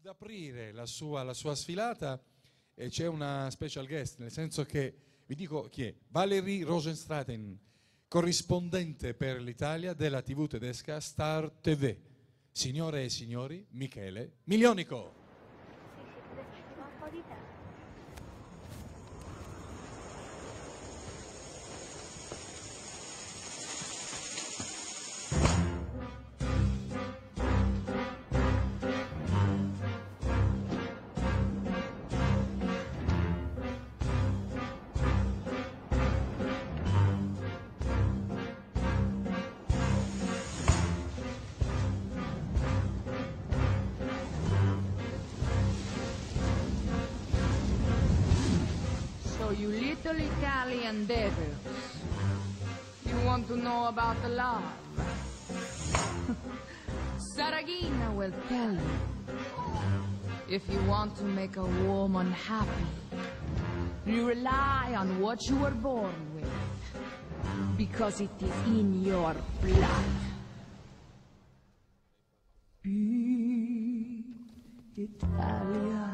aprire la sua sfilata c'è una special guest, nel senso che, vi dico chi è, Valerie Rosenstraten, corrispondente per l'Italia della TV tedesca Star TV. Signore e signori, Michele Milionico. Un po' di tempo. So you little Italian devils, you want to know about the love? Saragina will tell you. If you want to make a woman happy, you rely on what you were born with, because it is in your blood. Be Italian.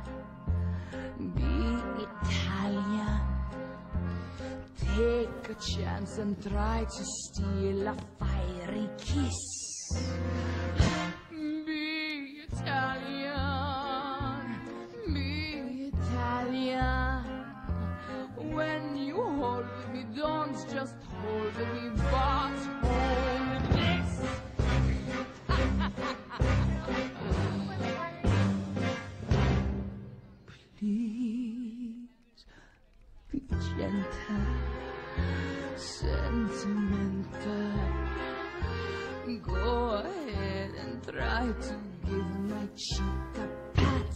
Be Italian. Take a chance and try to steal a fiery kiss. Be Italian. Be Italian. When you hold me, don't just hold me, but hold this. Please be gentle, sentimental. Go ahead and try to give my cheek a pat.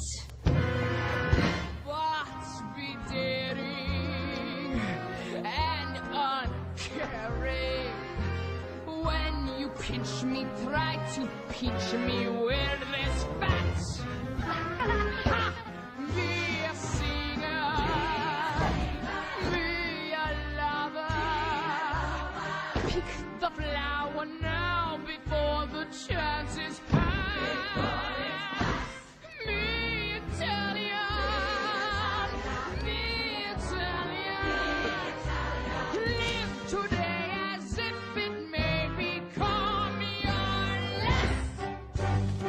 But be daring and uncaring. When you pinch me, try to pinch me where there's fat. Be a singer, be a lover. Pick the flower now before the chance is past. Be Italian, be Italian. Live today as if it may become your last.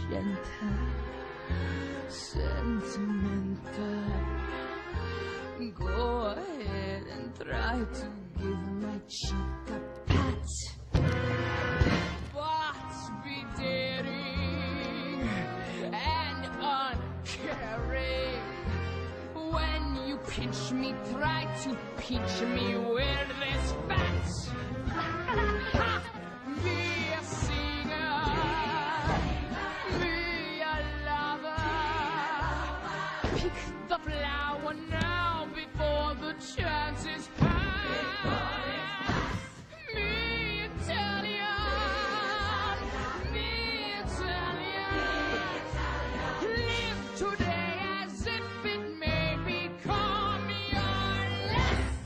gentle, sentimental. Go ahead and try to give my cheek a pat, but be daring and uncaring. When you pinch me, try to pinch me with this bat. Be a singer, be a lover. Pick the flower now before the chance is past. Me Italian, me Italian. Live today as if it may become your last.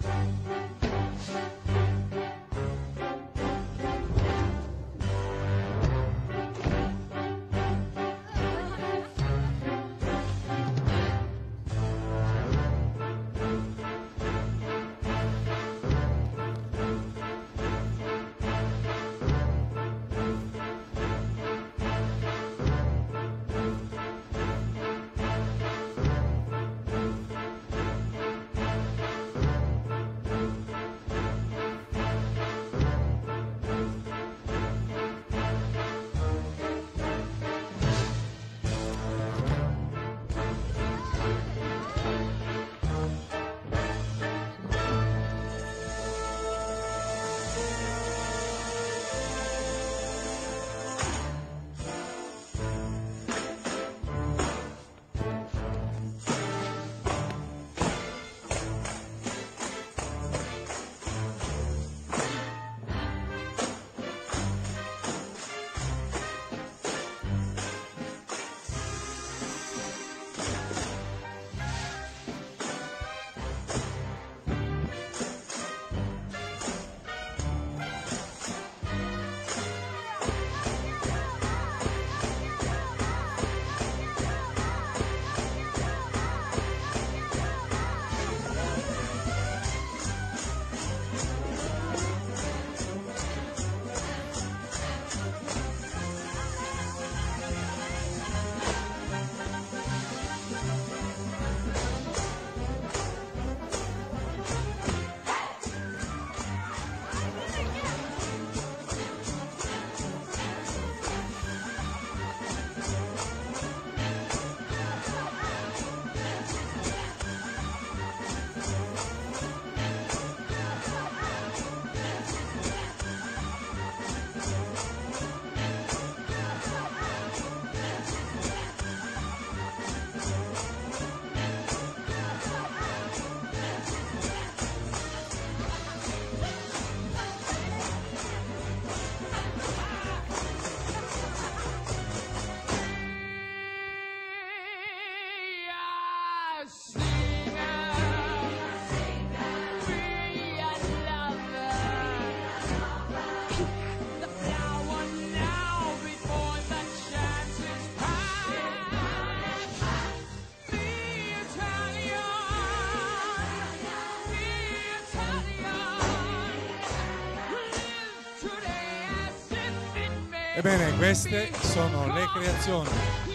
Ebbene, queste sono le creazioni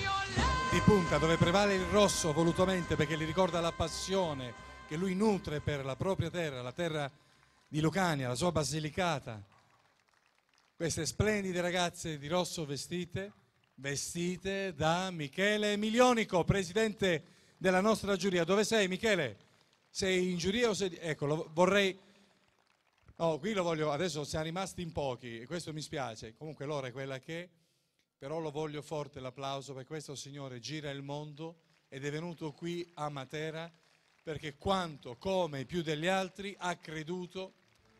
di punta dove prevale il rosso volutamente perché gli ricorda la passione che lui nutre per la propria terra, la terra di Lucania, la sua Basilicata. Queste splendide ragazze di rosso vestite da Michele Milionico, presidente della nostra giuria. Dove sei, Michele? Sei in giuria o sei... Ecco, vorrei... No, qui lo voglio, adesso siamo rimasti in pochi e questo mi spiace, comunque l'ora è quella che è, però lo voglio forte l'applauso perché questo signore gira il mondo ed è venuto qui a Matera perché quanto, come più degli altri, ha creduto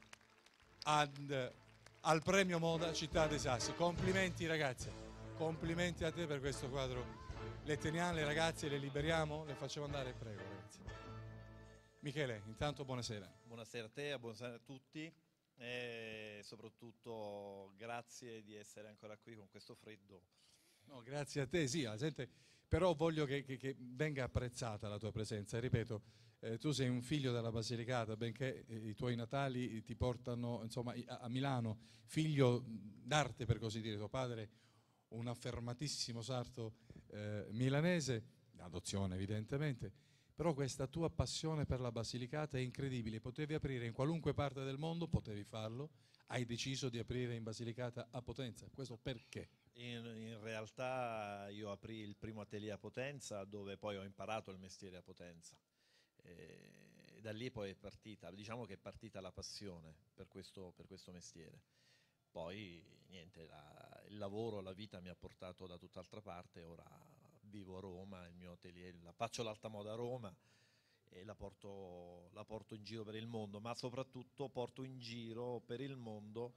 al premio Moda Città dei Sassi. Complimenti ragazzi, complimenti a te per questo quadro. Le teniamo le ragazze, le liberiamo, le facciamo andare, prego ragazzi. Michele, intanto buonasera. Buonasera a te, buonasera a tutti e soprattutto grazie di essere ancora qui con questo freddo. No, grazie a te, sì, la gente, però voglio che venga apprezzata la tua presenza. E ripeto, tu sei un figlio della Basilicata, benché i tuoi natali ti portano insomma, a Milano, figlio d'arte per così dire, tuo padre un affermatissimo sarto milanese, adozione evidentemente, però questa tua passione per la Basilicata è incredibile, potevi aprire in qualunque parte del mondo, potevi farlo, hai deciso di aprire in Basilicata a Potenza, questo perché? In realtà io aprì il primo atelier a Potenza, dove poi ho imparato il mestiere a Potenza. E da lì poi è partita, diciamo che è partita la passione per questo mestiere. Poi niente, il lavoro, la vita mi ha portato da tutt'altra parte, ora vivo a Roma, il mio atelier, faccio l'alta moda a Roma e la porto in giro per il mondo, ma soprattutto porto in giro per il mondo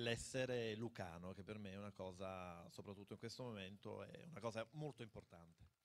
l'essere lucano, che per me è una cosa, soprattutto in questo momento, è una cosa molto importante.